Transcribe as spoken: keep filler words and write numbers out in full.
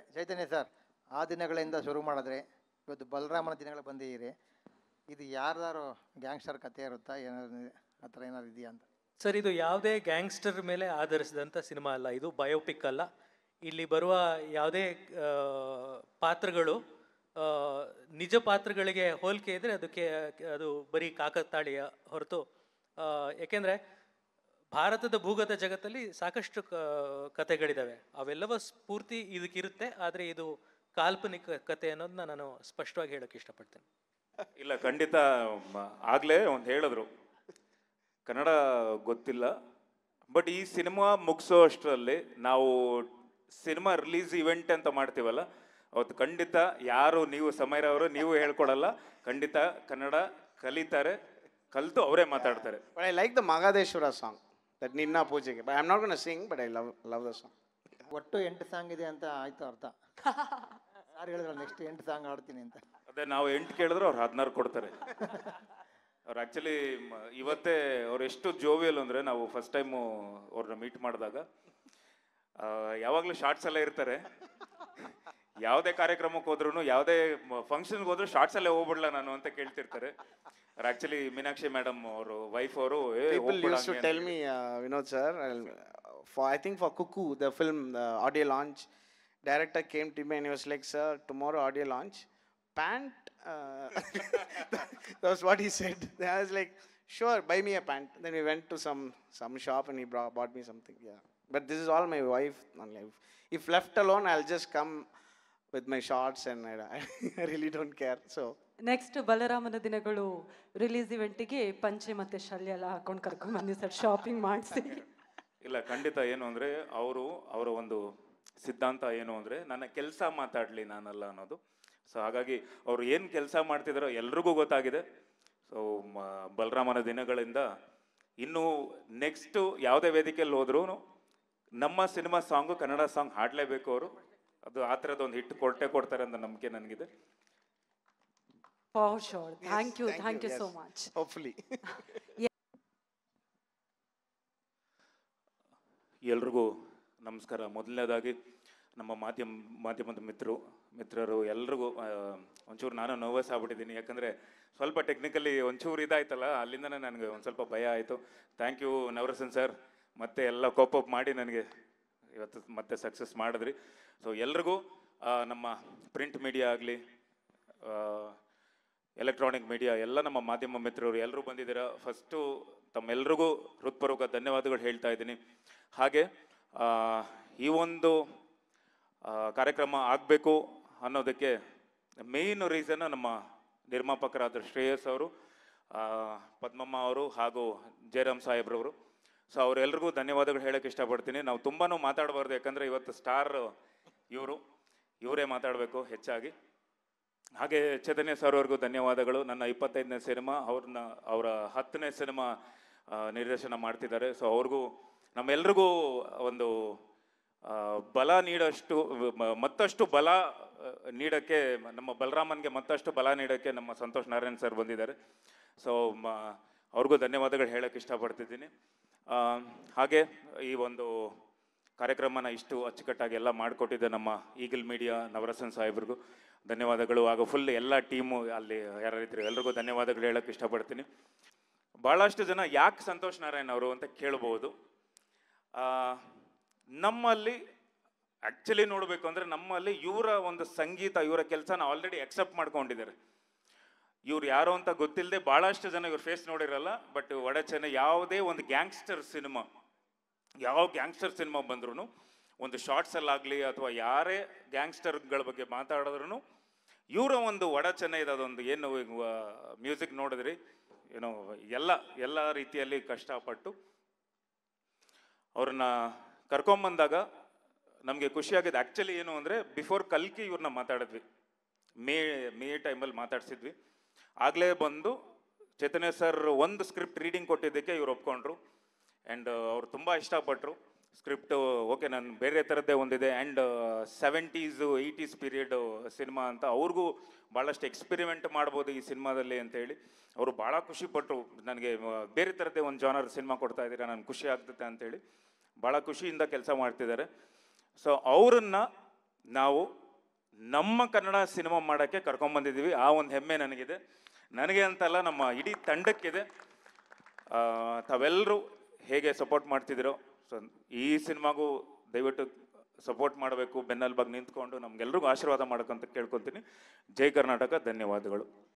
ಚೈತನ್ಯ sir, ಆ ದಿನಗಳಿಂದ ಶುರು ಮಾಡಿದ್ರೆ ಇವತ್ತು ಬಲರಾಮನ ದಿನಗಳು ಬಂದಿದ್ದೀರಿ, ಇದು ಯಾರ್ದಾರು ಗ್ಯಾಂಗ್ಸ್ಟರ್ ಕಥೆ ಇರುತ್ತಾ, ಏನಾದ್ರು ಆ ಥರ ಏನಾದ್ರು ಇದೆಯಾ ಅಂತ? ಸರ್, ಇದು ಯಾವುದೇ ಗ್ಯಾಂಗ್ಸ್ಟರ್ ಮೇಲೆ ಆಧರಿಸಿದಂಥ ಸಿನಿಮಾ ಅಲ್ಲ, ಇದು ಬಯೋಪಿಕ್ ಅಲ್ಲ. ಇಲ್ಲಿ ಬರುವ ಯಾವುದೇ ಪಾತ್ರಗಳು ನಿಜ ಪಾತ್ರಗಳಿಗೆ ಹೋಲಿಕೆ ಇದ್ದರೆ ಅದಕ್ಕೆ ಅದು ಬರೀ ಕಾಕತಾಳೀಯ ಹೊರತು, ಏಕೆಂದರೆ ಭಾರತದ ಭೂಗತ ಜಗತ್ತಲ್ಲಿ ಸಾಕಷ್ಟು ಕಥೆಗಳಿದ್ದಾವೆ, ಅವೆಲ್ಲವ ಸ್ಫೂರ್ತಿ ಇದಕ್ಕಿರುತ್ತೆ. ಆದರೆ ಇದು ಕಾಲ್ಪನಿಕ ಕತೆ ಅನ್ನೋದನ್ನ ನಾನು ಸ್ಪಷ್ಟವಾಗಿ ಹೇಳೋಕ್ಕೆ ಇಷ್ಟಪಡ್ತೇನೆ. ಇಲ್ಲ, ಖಂಡಿತ. ಆಗಲೇ ಒಂದು ಹೇಳಿದ್ರು, ಕನ್ನಡ ಗೊತ್ತಿಲ್ಲ, ಬಟ್ ಈ ಸಿನಿಮಾ ಮುಗಿಸೋ ಅಷ್ಟರಲ್ಲಿ ನಾವು ಸಿನಿಮಾ ರಿಲೀಸ್ ಇವೆಂಟ್ ಅಂತ ಮಾಡ್ತೀವಲ್ಲ, ಅವತ್ತು ಖಂಡಿತ ಯಾರು ನೀವು ಸಮೈರ ಅವರು ನೀವು ಹೇಳ್ಕೊಡಲ್ಲ, ಖಂಡಿತ ಕನ್ನಡ ಕಲಿತಾರೆ, ಕಲಿತು ಅವರೇ ಮಾತಾಡ್ತಾರೆ. But I like the Mahadeshwara song, that ನಿನ್ನ ಪೂಜೆಗೆ. But I am not gonna sing, but I love love the song. ಒಟ್ಟು ಎಂಟು ಸಾಂಗ್ ಇದೆ ಅಂತ ಆಯ್ತು ಅರ್ಥ. ಯಾರು ಹೇಳಿದ್ರು ನೆಕ್ಸ್ಟ್ ಎಂಟು ಸಾಂಗ್ ಆಡ್ತೀನಿ ಅಂತ? ಅದೇ ನಾವು ಎಂಟು ಕೇಳಿದ್ರು ಅವ್ರು ಹದಿನಾರು ಕೊಡ್ತಾರೆ. ಅವ್ರು ಆ್ಯಕ್ಚುಲಿ ಇವತ್ತೇ ಅವ್ರು ಎಷ್ಟು ಜೋವಿಯಲ್ ಅಂದರೆ, ನಾವು ಫಸ್ಟ್ ಟೈಮು ಅವ್ರನ್ನ ಮೀಟ್ ಮಾಡಿದಾಗ ಯಾವಾಗಲೂ ಶಾರ್ಟ್ಸ್ ಎಲ್ಲ ಇರ್ತಾರೆ, ಯಾವುದೇ ಕಾರ್ಯಕ್ರಮಕ್ಕೆ ಹೋದ್ರೂ ಯಾವುದೇ ಫಂಕ್ಷನ್ಗೆ ಹೋದ್ರು ಶಾರ್ಟ್ಸಲ್ಲೇ ಹೋಗ್ಬಿಡ್ಲ ನಾನು ಅಂತ ಕೇಳ್ತಿರ್ತಾರೆ. ಅವ್ರು ಆ್ಯಕ್ಚುಲಿ ಮೀನಾಕ್ಷಿ ಮೇಡಮ್ ಅವರು ವೈಫ್ ಅವರು tell me Vinod sir, for I think for ಕುಕ್ಕು the film audio launch, director came to me and he was like, sir, tomorrow audio launch, pant, uh, that was what he said. I was like, sure, buy me a pant. Then we went to some some shop and he brought, bought me something. Yeah, but this is all my wife. If left alone, I'll just come with my shorts and I, I really don't care. So next ಬಲರಾಮನ ದಿನಗಳು release ಇವೆಂಟಿಗೆ ಪಂಚೆ ಮತ್ತೆ ಶಲ್ಯ ಎಲ್ಲ ಹಾಕೊಂಡು ಕರ್ಕೊಂಡು ಬನ್ನಿ sir, shopping ಮಾಡಿಸಿ. ಇಲ್ಲ, ಖಂಡಿತ. ಏನು ಅಂದರೆ ಅವರು ಅವರ ಒಂದು ಸಿದ್ಧಾಂತ ಏನು ಅಂದರೆ, ನನ್ನ ಕೆಲಸ ಮಾತಾಡಲಿ ನಾನಲ್ಲ ಅನ್ನೋದು. ಸೊ ಹಾಗಾಗಿ ಅವರು ಏನು ಕೆಲಸ ಮಾಡ್ತಿದ್ದಾರೋ ಎಲ್ರಿಗೂ ಗೊತ್ತಾಗಿದೆ. ಸೊ ಬಲರಾಮನ ದಿನಗಳಿಂದ ಇನ್ನು ನೆಕ್ಸ್ಟು ಯಾವುದೇ ವೇದಿಕೆಯಲ್ಲಿ ಹೋದ್ರೂ ನಮ್ಮ ಸಿನಿಮಾ ಸಾಂಗು ಕನ್ನಡ ಸಾಂಗ್ ಹಾಡಲೇಬೇಕು ಅವರು. ಅದು ಆ ಥರದ್ದು ಒಂದು ಹಿಟ್ಟು ಕೊಟ್ಟೆ ಕೊಡ್ತಾರೆ ಅಂತ ನಂಬಿಕೆ ನನಗಿದೆ. For sure. Thank you, thank you so much. Hopefully. ಎಲ್ರಿಗೂ ನಮಸ್ಕಾರ. ಮೊದಲನೇದಾಗಿ ನಮ್ಮ ಮಾಧ್ಯಮ ಮಾಧ್ಯಮದ ಮಿತ್ರರು ಮಿತ್ರರು ಎಲ್ರಿಗೂ ಒಂಚೂರು ನಾನು ನರ್ವಸ್ ಆಗ್ಬಿಟ್ಟಿದ್ದೀನಿ, ಯಾಕಂದರೆ ಸ್ವಲ್ಪ ಟೆಕ್ನಿಕಲಿ ಒಂಚೂರು ಇದಾಯ್ತಲ್ಲ, ಅಲ್ಲಿಂದನೇ ನನಗೆ ಒಂದು ಸ್ವಲ್ಪ ಭಯ ಆಯಿತು. ಥ್ಯಾಂಕ್ ಯು ನವರಸನ್ ಸರ್, ಮತ್ತೆ ಎಲ್ಲ ಕೋಪಪ್ ಮಾಡಿ ನನಗೆ ಇವತ್ತು ಮತ್ತೆ ಸಕ್ಸಸ್ ಮಾಡಿದ್ರಿ. ಸೊ ಎಲ್ರಿಗೂ ನಮ್ಮ ಪ್ರಿಂಟ್ ಮೀಡಿಯಾ ಆಗಲಿ, ಎಲೆಕ್ಟ್ರಾನಿಕ್ ಮೀಡಿಯಾ, ಎಲ್ಲ ನಮ್ಮ ಮಾಧ್ಯಮ ಮಿತ್ರರು ಎಲ್ಲರೂ ಬಂದಿದ್ದೀರಾ. ಫಸ್ಟು ತಮ್ಮೆಲ್ರಿಗೂ ಹೃತ್ಪೂರ್ವಕ ಧನ್ಯವಾದಗಳು ಹೇಳ್ತಾ ಇದ್ದೀನಿ. ಹಾಗೆ ಈ ಒಂದು ಕಾರ್ಯಕ್ರಮ ಆಗಬೇಕು ಅನ್ನೋದಕ್ಕೆ ಮೇಯ್ನ್ ರೀಸನ್ ನಮ್ಮ ನಿರ್ಮಾಪಕರಾದ ಶ್ರೇಯಸ್ ಅವರು, ಪದ್ಮಮ್ಮ ಅವರು ಹಾಗೂ ಜಯರಾಮ್ ಸಾಹೇಬ್ರವರು. ಸೊ ಅವರೆಲ್ರಿಗೂ ಧನ್ಯವಾದಗಳು ಹೇಳೋಕ್ಕೆ ಇಷ್ಟಪಡ್ತೀನಿ. ನಾವು ತುಂಬಾ ಮಾತಾಡಬಾರ್ದು, ಯಾಕಂದರೆ ಇವತ್ತು ಸ್ಟಾರ್ ಇವರು ಇವರೇ ಮಾತಾಡಬೇಕು ಹೆಚ್ಚಾಗಿ. ಹಾಗೆ ಚೈತನ್ಯ ಸರ್ ಅವ್ರಿಗೂ ಧನ್ಯವಾದಗಳು. ನನ್ನ ಇಪ್ಪತ್ತೈದನೇ ಸಿನಿಮಾ, ಅವ್ರನ್ನ ಅವರ ಹತ್ತನೇ ಸಿನಿಮಾ ನಿರ್ದೇಶನ ಮಾಡ್ತಿದ್ದಾರೆ. ಸೊ ಅವ್ರಿಗೂ ನಮ್ಮೆಲ್ರಿಗೂ ಒಂದು ಬಲ ನೀಡೋಷ್ಟು ಮತ್ತಷ್ಟು ಬಲ ನೀಡೋಕ್ಕೆ, ನಮ್ಮ ಬಲರಾಮನ್ಗೆ ಮತ್ತಷ್ಟು ಬಲ ನೀಡೋಕ್ಕೆ ನಮ್ಮ ಸಂತೋಷ್ ನಾರಾಯಣ್ ಸರ್ ಬಂದಿದ್ದಾರೆ. ಸೊ ಅವ್ರಿಗೂ ಧನ್ಯವಾದಗಳು ಹೇಳೋಕ್ಕೆ ಇಷ್ಟಪಡ್ತಿದ್ದೀನಿ. ಹಾಗೆ ಈ ಒಂದು ಕಾರ್ಯಕ್ರಮನ ಇಷ್ಟು ಅಚ್ಚುಕಟ್ಟಾಗಿ ಎಲ್ಲ ಮಾಡಿಕೊಟ್ಟಿದ್ದೆ ನಮ್ಮ ಈಗಲ್ ಮೀಡಿಯಾ ನವರಸನ್ ಸಾಹೇಬ್ರಿಗೂ ಧನ್ಯವಾದಗಳು. ಹಾಗೂ ಫುಲ್ ಎಲ್ಲ ಟೀಮು ಅಲ್ಲಿ ಯಾರಿದ್ರು ಎಲ್ರಿಗೂ ಧನ್ಯವಾದಗಳು ಹೇಳೋಕ್ಕೆ ಇಷ್ಟಪಡ್ತೀನಿ. ಭಾಳಷ್ಟು ಜನ ಯಾಕೆ ಸಂತೋಷ್ ನಾರಾಯಣ್ ಅವರು ಅಂತ ಕೇಳ್ಬೋದು. ನಮ್ಮಲ್ಲಿ ಆ್ಯಕ್ಚುಲಿ ನೋಡಬೇಕು ಅಂದರೆ ನಮ್ಮಲ್ಲಿ ಇವರ ಒಂದು ಸಂಗೀತ, ಇವರ ಕೆಲಸನ ಆಲ್ರೆಡಿ ಅಕ್ಸೆಪ್ಟ್ ಮಾಡ್ಕೊಂಡಿದ್ದಾರೆ. ಇವ್ರು ಯಾರೋ ಅಂತ ಗೊತ್ತಿಲ್ಲದೆ ಭಾಳಷ್ಟು ಜನ ಇವ್ರ ಫೇಸ್ ನೋಡಿರಲ್ಲ. ಬಟ್ ಒಡಚೆನ್ನ ಯಾವುದೇ ಒಂದು ಗ್ಯಾಂಗ್ಸ್ಟರ್ ಸಿನಿಮಾ, ಯಾವ ಗ್ಯಾಂಗ್ಸ್ಟರ್ ಸಿನಿಮಾ ಬಂದ್ರೂ, ಒಂದು ಶಾರ್ಟ್ಸಲ್ಲಾಗಲಿ ಅಥವಾ ಯಾರೇ ಗ್ಯಾಂಗ್ಸ್ಟರ್ಗಳ ಬಗ್ಗೆ ಮಾತಾಡಿದ್ರು ಇವರ ಒಂದು ಒಡಚೆನ್ನ ಇದೆ. ಅದೊಂದು ಏನು ಮ್ಯೂಸಿಕ್ ನೋಡಿದ್ರಿ ಏನೋ ಎಲ್ಲ ಎಲ್ಲ ರೀತಿಯಲ್ಲಿ ಕಷ್ಟಪಟ್ಟು ಅವ್ರನ್ನ ಕರ್ಕೊಂಬಂದಾಗ ನಮಗೆ ಖುಷಿಯಾಗಿದೆ. ಆ್ಯಕ್ಚುಲಿ ಏನು ಅಂದರೆ ಬಿಫೋರ್ ಕಲ್ಕಿ ಇವ್ರನ್ನ ಮಾತಾಡಿದ್ವಿ, ಮೇ ಮೇ ಟೈಮಲ್ಲಿ ಮಾತಾಡ್ಸಿದ್ವಿ. ಆಗಲೇ ಬಂದು ಚೈತನ್ಯ ಸರ್ ಒಂದು ಸ್ಕ್ರಿಪ್ಟ್ ರೀಡಿಂಗ್ ಕೊಟ್ಟಿದ್ದಕ್ಕೆ ಇವ್ರು ಒಪ್ಕೊಂಡ್ರು. ಆ್ಯಂಡ್ ಅವ್ರು ತುಂಬ ಇಷ್ಟಪಟ್ಟರು ಸ್ಕ್ರಿಪ್ಟು. ಓಕೆ, ನಾನು ಬೇರೆ ಥರದ್ದೇ ಒಂದಿದೆ and seventies eighties period cinema ಅಂತ, ಅವ್ರಿಗೂ ಭಾಳಷ್ಟು ಎಕ್ಸ್ಪೆರಿಮೆಂಟ್ ಮಾಡ್ಬೋದು ಈ ಸಿನಿಮಾದಲ್ಲಿ ಅಂತೇಳಿ ಅವರು ಭಾಳ ಖುಷಿಪಟ್ಟರು. ನನಗೆ ಬೇರೆ ಥರದ್ದೇ ಒಂದು ಜಾನರ್ ಸಿನಿಮಾ ಕೊಡ್ತಾ ಇದ್ದೀರಾ, ನನಗೆ ಖುಷಿ ಆಗ್ತದೆ ಅಂತೇಳಿ ಭಾಳ ಖುಷಿಯಿಂದ ಕೆಲಸ ಮಾಡ್ತಿದ್ದಾರೆ. ಸೊ ಅವರನ್ನು ನಾವು ನಮ್ಮ ಕನ್ನಡ ಸಿನಿಮಾ ಮಾಡೋಕ್ಕೆ ಕರ್ಕೊಂಬಂದಿದ್ದೀವಿ. ಆ ಒಂದು ಹೆಮ್ಮೆ ನನಗಿದೆ, ನನಗೆ ಅಂತಲ್ಲ ನಮ್ಮ ಇಡೀ ತಂಡಕ್ಕಿದೆ. ತಾವೆಲ್ಲರೂ ಹೇಗೆ ಸಪೋರ್ಟ್ ಮಾಡ್ತಿದ್ದೀರೋ ಸೊ ಈ ಸಿನಿಮಾಗೂ ದಯವಿಟ್ಟು ಸಪೋರ್ಟ್ ಮಾಡಬೇಕು, ಬೆನ್ನೆಲುಬಾಗಿ ನಿಂತ್ಕೊಂಡು ನಮ್ಗೆಲ್ರಿಗೂ ಆಶೀರ್ವಾದ ಮಾಡೋಕ್ಕಂತ ಕೇಳ್ಕೊತೀನಿ. ಜೈ ಕರ್ನಾಟಕ, ಧನ್ಯವಾದಗಳು.